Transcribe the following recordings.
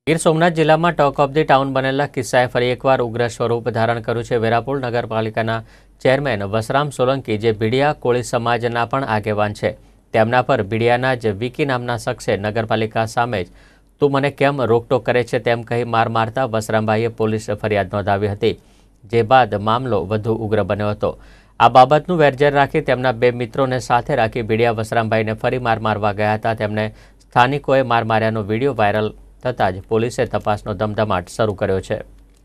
ગીર સોમનાથ જિલ્લામાં talk of the town બનેલા કિસ્સાએ ફરી એકવાર ઉગ્ર સ્વરૂપ ધારણ કર્યું છે। વેરાપુર નગરપાલિકાના ચેરમેન વસરામ સોલંકી, જે ભીડિયા કોળી સમાજના પણ આગેવાન છે, તેમના પર ભીડિયાના જ વિકી નામના શખ્સે નગરપાલિકા સામે જ તું મને કેમ રોકટોક કરે છે તેમ કહી માર મારતા વસરામભાઈએ પોલીસ ફરિયાદ નોંધાવી હતી, જે બાદ મામલો વધુ ઉગ્ર બન્યો હતો। આ બાબતનું વેરઝેર રાખી તેમના બે મિત્રોને સાથે રાખી ભીડિયા વસરામભાઈને ફરી માર મારવા ગયા હતા। તેમને સ્થાનિકોએ માર માર્યાનો વિડીયો વાયરલ થતાં જ પોલીસે તપાસનો ધમધમાટ શરૂ કર્યો છે।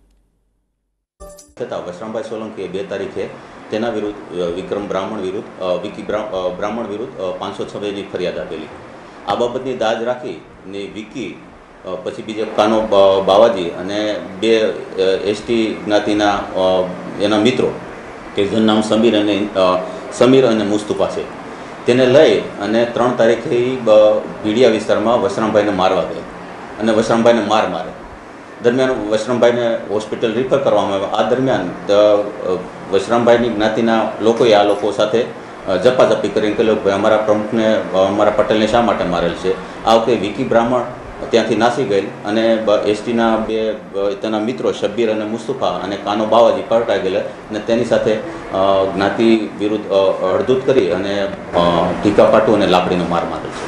વસરામભાઈ સોલંકીએ 2 તારીખે તેના વિરુદ્ધ વિક્રમ બ્રાહ્મણ વિરુદ્ધ વિકી બ્રાહ્મણ વિરુદ્ધ 506ની ફરિયાદ આપેલી। આ બાબતની દાજ રાખીને વિકી પછી બીજા કાનો બાવાજી અને 2 એસટી જ્ઞાતિના એના મિત્રો કે જેનું નામ સમીર અને મુસ્તુફા છે, તેને લઈ અને 3 તારીખે ભીડિયા વિસ્તારમાં વસરામભાઈને મારવા ગયા અને વસરામભાઈને મારે દરમિયાન વસરામભાઈને હોસ્પિટલ રિફર કરવામાં આવ્યા। આ દરમિયાન વસરામભાઈની જ્ઞાતિના લોકોએ આ લોકો સાથે ઝપાઝપી કરીને કહ્યું ભાઈ અમારા પ્રમુખને અમારા પટેલને શા માટે મારેલ છે। આ વખતે વિકી બ્રાહ્મણ ત્યાંથી નાસી ગયેલ અને એસટીના 2 તેના મિત્રો શબ્બીર અને મુસ્તુફા અને કાનો બાવાજી પકડાઈ ગયેલા અને તેની સાથે જ્ઞાતિ વિરુદ્ધ હળદૂત કરી અને ટીકા પાટું અને લાકડીનો માર મારેલ છે।